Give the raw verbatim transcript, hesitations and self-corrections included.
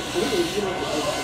これもいじりますよ。